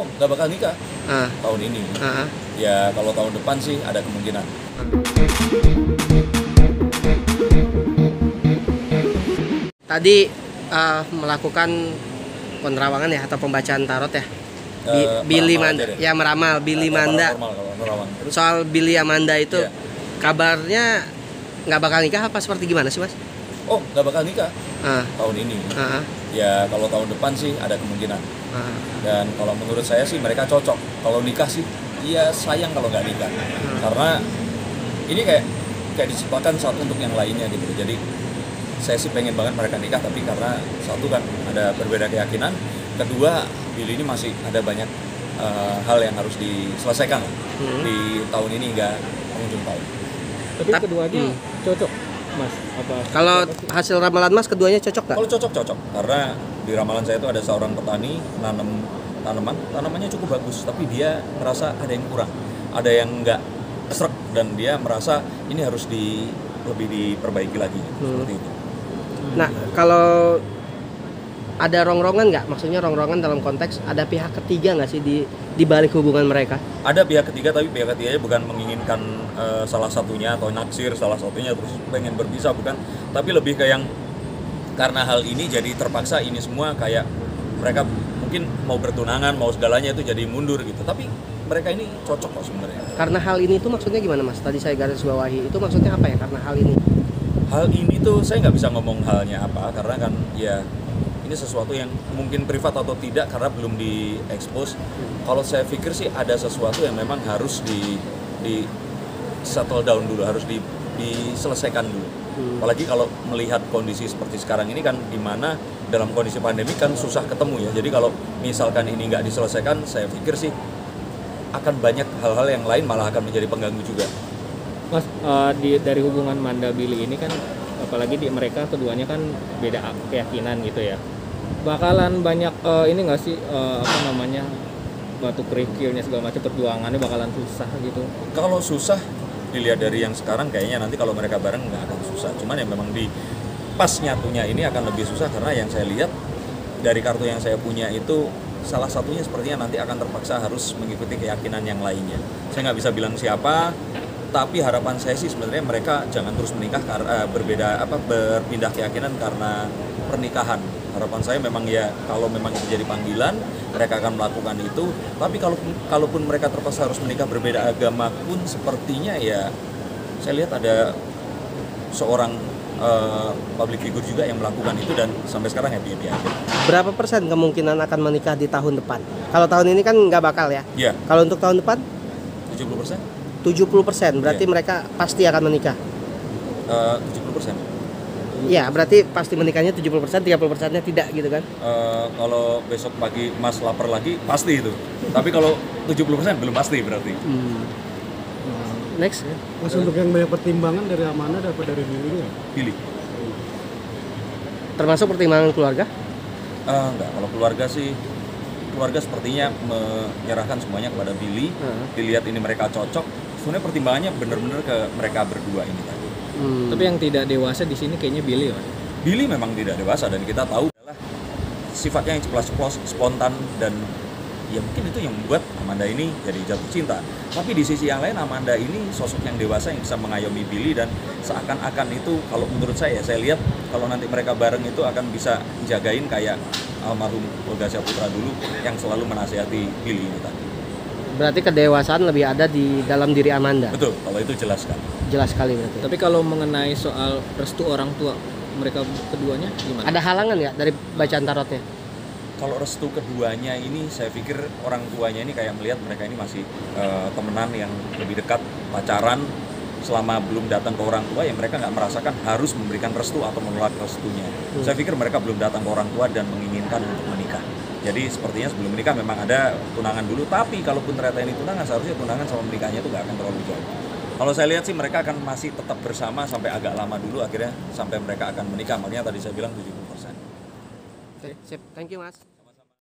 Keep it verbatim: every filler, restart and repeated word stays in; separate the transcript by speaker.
Speaker 1: Oh, nggak bakal nikah
Speaker 2: Ah.
Speaker 1: tahun ini.
Speaker 2: Ah.
Speaker 1: Ya kalau tahun depan sih ada kemungkinan.
Speaker 2: Tadi uh, melakukan penerawangan ya atau pembacaan tarot ya. Bi
Speaker 1: Uh,
Speaker 2: Billy
Speaker 1: meramal
Speaker 2: Manda,
Speaker 1: aja deh.
Speaker 2: ya meramal Billy
Speaker 1: Ada
Speaker 2: Manda.
Speaker 1: paranormal kalau nerawang. Terus
Speaker 2: Soal Billy Amanda itu,
Speaker 1: Iya.
Speaker 2: kabarnya nggak bakal nikah apa seperti gimana sih mas?
Speaker 1: oh nggak bakal nikah
Speaker 2: Ah.
Speaker 1: tahun ini.
Speaker 2: Ah.
Speaker 1: Ya kalau tahun depan sih ada kemungkinan.
Speaker 2: Ah.
Speaker 1: Dan kalau menurut saya sih mereka cocok. Kalau nikah sih, ya sayang kalau nggak nikah.
Speaker 2: Hmm.
Speaker 1: Karena ini kayak kayak diciptakan satu untuk yang lainnya gitu. Jadi saya sih pengen banget mereka nikah, tapi karena satu kan ada berbeda keyakinan, kedua Billy ini masih ada banyak uh, hal yang harus diselesaikan
Speaker 2: Hmm.
Speaker 1: di tahun ini hingga penghujung tahun.
Speaker 3: Tapi
Speaker 2: Tap-
Speaker 3: keduanya
Speaker 2: hmm.
Speaker 3: cocok, Mas. Apa?
Speaker 2: Kalau
Speaker 3: apa sih?
Speaker 2: hasil ramalan mas keduanya cocok nggak?
Speaker 1: Kalau cocok cocok, karena di ramalan saya itu ada seorang petani nanam tanaman, tanamannya cukup bagus, tapi dia merasa ada yang kurang, ada yang nggak srek, dan dia merasa ini harus di lebih diperbaiki lagi
Speaker 2: Hmm.
Speaker 1: seperti itu.
Speaker 2: Nah kalau ada rongrongan nggak? Maksudnya rongrongan dalam konteks ada pihak ketiga nggak sih di di balik hubungan mereka?
Speaker 1: Ada pihak ketiga, tapi pihak ketiganya bukan menginginkan uh, salah satunya atau naksir salah satunya terus pengen berpisah, bukan, tapi lebih ke yang karena hal ini jadi terpaksa ini semua kayak mereka mungkin mau bertunangan mau segalanya itu jadi mundur gitu, tapi mereka ini cocok kok sebenarnya.
Speaker 2: Karena hal ini tuh maksudnya gimana mas? Tadi saya garis bawahi itu maksudnya apa ya? Karena hal ini.
Speaker 1: Hal ini tuh saya nggak bisa ngomong halnya apa, karena kan ya ini sesuatu yang mungkin privat atau tidak karena belum diekspos. Kalau saya pikir sih ada sesuatu yang memang harus di di settle down dulu, harus di, diselesaikan dulu.
Speaker 2: Hmm.
Speaker 1: Apalagi kalau melihat kondisi seperti sekarang ini kan, dimana dalam kondisi pandemi kan susah ketemu ya. Jadi kalau misalkan ini nggak diselesaikan, saya pikir sih akan banyak hal-hal yang lain malah akan menjadi pengganggu juga.
Speaker 3: Mas, eh, di, dari hubungan Manda Billy ini kan, apalagi di mereka keduanya kan beda keyakinan gitu ya. Bakalan banyak eh, ini nggak sih eh, apa namanya batu kerikilnya segala macam, perjuangannya bakalan susah gitu.
Speaker 1: Kalau susah dilihat dari yang sekarang kayaknya nanti kalau mereka bareng nggak akan susah. Cuman yang memang di pas nyatunya ini akan lebih susah karena yang saya lihat dari kartu yang saya punya itu salah satunya sepertinya nanti akan terpaksa harus mengikuti keyakinan yang lainnya. Saya nggak bisa bilang siapa, tapi harapan saya sih sebenarnya mereka jangan terus menikah karena berbeda apa berpindah keyakinan karena pernikahan. Harapan saya memang ya kalau memang itu jadi panggilan mereka akan melakukan itu. Tapi kalau kalaupun mereka terpaksa harus menikah berbeda agama pun sepertinya ya saya lihat ada seorang uh, public figure juga yang melakukan itu dan sampai sekarang happy happy aja.
Speaker 2: Berapa persen kemungkinan akan menikah di tahun depan? Kalau tahun ini kan nggak bakal ya.
Speaker 1: Ya,
Speaker 2: Kalau untuk tahun depan
Speaker 1: tujuh puluh persen.
Speaker 2: tujuh puluh persen berarti
Speaker 1: Iya.
Speaker 2: mereka pasti akan menikah.
Speaker 1: Uh, tujuh puluh persen.
Speaker 2: Iya, berarti pasti menikahnya tujuh puluh persen, tiga puluh persennya tidak gitu kan?
Speaker 1: Uh, kalau besok pagi Mas lapar lagi pasti itu. Tapi kalau tujuh puluh persen belum pasti berarti.
Speaker 2: Hmm. Next.
Speaker 4: Mas, untuk yang banyak pertimbangan dari Amanda dapat dari dirinya?
Speaker 1: Pilih.
Speaker 2: Termasuk pertimbangan keluarga?
Speaker 1: Uh, enggak, kalau keluarga sih keluarga sepertinya menyerahkan semuanya kepada Billy.
Speaker 2: Hmm.
Speaker 1: Dilihat ini mereka cocok. Sebenarnya pertimbangannya benar-benar ke mereka berdua ini tadi.
Speaker 2: Hmm.
Speaker 3: Tapi yang tidak dewasa di sini kayaknya Billy, Mas.
Speaker 1: Billy memang tidak dewasa dan kita tahu adalah sifatnya yang ceplas-ceplos, spontan, dan ya mungkin itu yang membuat Amanda ini jadi jatuh cinta. Tapi di sisi yang lain Amanda ini sosok yang dewasa yang bisa mengayomi Billy dan seakan-akan itu kalau menurut saya saya lihat kalau nanti mereka bareng itu akan bisa jagain kayak almarhum Olga Syahputra dulu yang selalu menasihati Billy ini tadi.
Speaker 2: Berarti kedewasaan lebih ada di dalam diri Amanda.
Speaker 1: Betul, kalau itu jelas kan.
Speaker 2: Jelas sekali berarti.
Speaker 3: Tapi kalau mengenai soal restu orang tua mereka keduanya gimana?
Speaker 2: Ada halangan ya dari bacaan tarotnya?
Speaker 1: Kalau restu keduanya ini saya pikir orang tuanya ini kayak melihat mereka ini masih uh, temenan yang lebih dekat, pacaran selama belum datang ke orang tua ya mereka nggak merasakan harus memberikan restu atau menolak restunya. Hmm. Saya pikir mereka belum datang ke orang tua dan menginginkan untuk menikah. Jadi sepertinya sebelum menikah memang ada tunangan dulu, tapi kalaupun ternyata ini tunangan seharusnya tunangan sama menikahnya itu nggak akan terlalu jauh. Kalau saya lihat sih mereka akan masih tetap bersama sampai agak lama dulu akhirnya sampai mereka akan menikah. Makanya tadi saya bilang tujuh puluh persen.
Speaker 2: Oke, sip. Thank you, Mas.